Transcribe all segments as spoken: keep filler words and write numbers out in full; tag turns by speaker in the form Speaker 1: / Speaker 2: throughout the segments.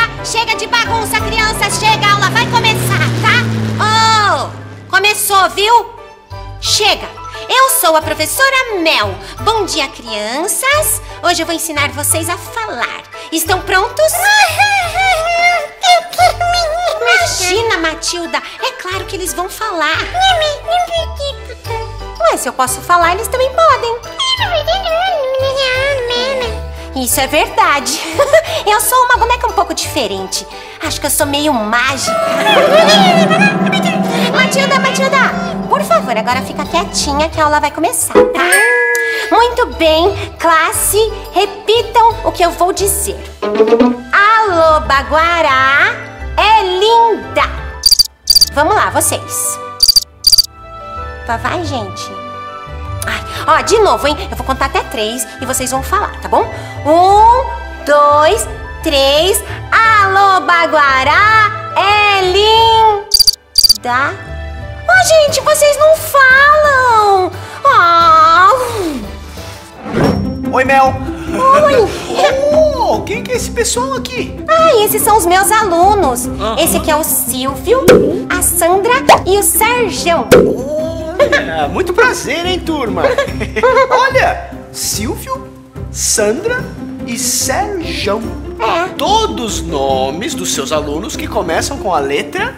Speaker 1: chega de bagunça, crianças. Chega, a aula vai começar, tá? Oh, começou, viu? Chega. Eu sou a professora Mel. Bom dia, crianças. Hoje eu vou ensinar vocês a falar. Estão prontos? Imagina, Matilda. É claro que eles vão falar. Ué, se eu posso falar, eles também podem. Isso é verdade. Eu sou uma boneca um pouco diferente. Acho que eu sou meio mágica. Matilda, Matilda, por favor, agora fica quietinha que a aula vai começar, tá? Muito bem, classe, repitam o que eu vou dizer. A loba-guará é linda. Vamos lá, vocês. Vai, gente. Ai, ó, de novo, hein? Eu vou contar até três e vocês vão falar, tá bom? Um, dois, três. A loba-guará é linda. Ó, gente, vocês não falam. Oh.
Speaker 2: Oi, Mel.
Speaker 1: Oi.
Speaker 2: Oh, quem que é esse pessoal aqui?
Speaker 1: Ah, esses são os meus alunos. Uhum. Esse aqui é o Silvio, a Sandra e o Sérgio.
Speaker 2: Olha, muito prazer, hein, turma? Olha, Silvio, Sandra e Sérgio.
Speaker 1: É.
Speaker 2: Todos nomes dos seus alunos que começam com a letra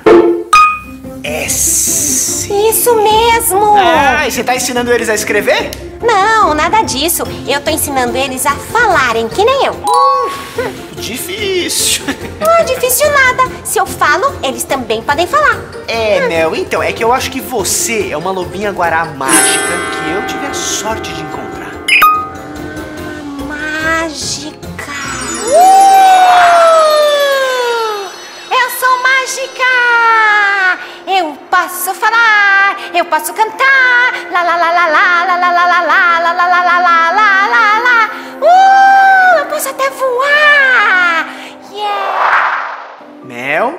Speaker 2: S.
Speaker 1: Isso mesmo.
Speaker 2: Ah, e você tá ensinando eles a escrever?
Speaker 1: Não, nada disso. Eu tô ensinando eles a falarem, que nem eu.
Speaker 2: Hum, difícil.
Speaker 1: Não é difícil nada. Se eu falo, eles também podem falar.
Speaker 2: É, Mel, então, é que eu acho que você é uma lobinha-guará mágica que eu tive a sorte de encontrar.
Speaker 1: Mágica. Uh! Eu sou mágica. Eu posso falar, eu posso cantar. Lá, lá, lá, lá, lá, lá, lá, lá, lá, lá, lá, lá, lá, lá, lá, lá, lá. Uh, eu posso até voar. Yeah.
Speaker 2: Mel?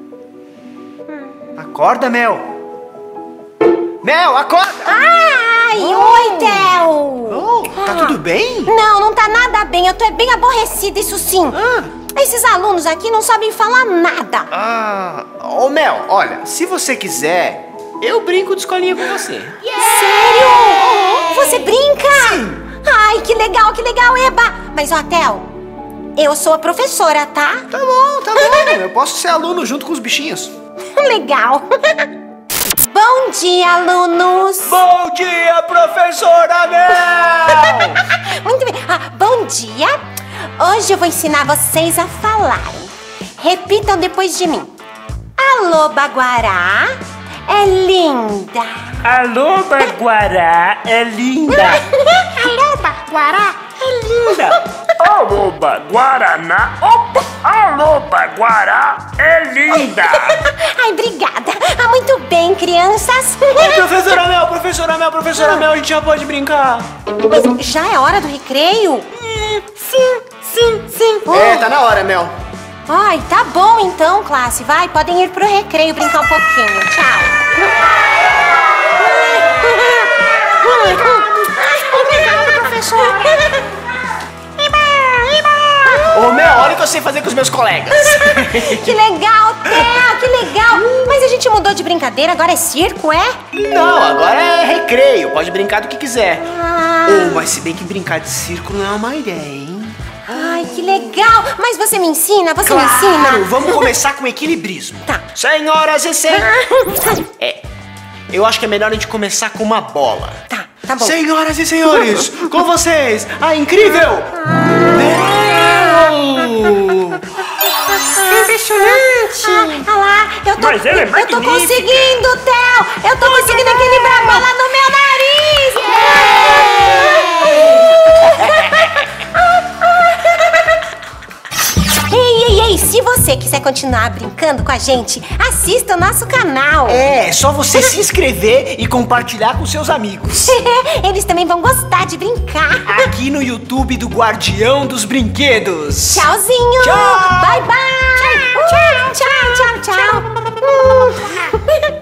Speaker 2: Acorda, Mel. Mel, acorda.
Speaker 1: Ai,
Speaker 2: oh.
Speaker 1: Oi, Theo.
Speaker 2: Oh, tá tudo bem?
Speaker 1: Não, não tá nada bem. Eu tô bem aborrecida, isso sim.
Speaker 2: Ah.
Speaker 1: Esses alunos aqui não sabem falar nada.
Speaker 2: Ah, ô Mel, olha, se você quiser, eu brinco de escolinha com você.
Speaker 1: Yeah. Sério? Você brinca?
Speaker 2: Sim.
Speaker 1: Ai, que legal, que legal, Eba. Mas, ó, Theo, eu sou a professora, tá?
Speaker 2: Tá bom, tá bom. Eu posso ser aluno junto com os bichinhos.
Speaker 1: Legal. Bom dia, alunos.
Speaker 2: Bom dia, professora Mel.
Speaker 1: Muito bem. Ah, bom dia. Hoje eu vou ensinar vocês a falarem. Repitam depois de mim. A loba-guará é linda.
Speaker 3: A loba-guará é linda.
Speaker 1: A loba-guará é linda.
Speaker 3: A loba-guaraná. Opa! A loba-guará é linda.
Speaker 1: Ai, obrigada. Ah, muito bem, crianças.
Speaker 2: Ô, professora Mel, professora Mel, professora Mel, a gente já pode brincar.
Speaker 1: Mas já é hora do recreio? Sim, sim, sim.
Speaker 2: É, tá na hora, Mel.
Speaker 1: Ai, tá bom então, classe. Vai, podem ir pro recreio brincar um pouquinho. Tchau. Obrigada, professora.
Speaker 2: Ô, Mel, olha o que eu sei fazer com os meus colegas.
Speaker 1: Que legal, Theo, que legal. Mas a gente mudou de brincadeira, agora é circo, é?
Speaker 2: Não, agora é recreio, pode brincar do que quiser.
Speaker 1: Ah.
Speaker 2: Oh, mas se bem que brincar de circo não é uma ideia, hein?
Speaker 1: Ai, que legal. Mas você me ensina? Você
Speaker 2: Claro,
Speaker 1: me ensina?
Speaker 2: vamos começar com equilibrismo.
Speaker 1: Tá.
Speaker 2: Senhoras e senhores. É, eu acho que é melhor a gente começar com uma bola.
Speaker 1: Tá, tá bom.
Speaker 2: Senhoras e senhores, com vocês, a incrível Mel!
Speaker 1: Impressionante! Ah lá, eu tô,
Speaker 3: Mas ela é
Speaker 1: eu tô
Speaker 3: magnífica.
Speaker 1: conseguindo, Theo! Eu tô conseguindo equilibrar a bola no meu nariz! Ei, ei, ei! Se você quiser continuar brincando com a gente, assista o nosso canal!
Speaker 2: É, é só você se inscrever e compartilhar com seus amigos.
Speaker 1: Eles também vão gostar de brincar!
Speaker 2: Aqui no YouTube do Guardião dos Brinquedos.
Speaker 1: Tchauzinho!
Speaker 2: Tchau!
Speaker 1: Bye, bye! Tchau, tchau, tchau, tchau! tchau.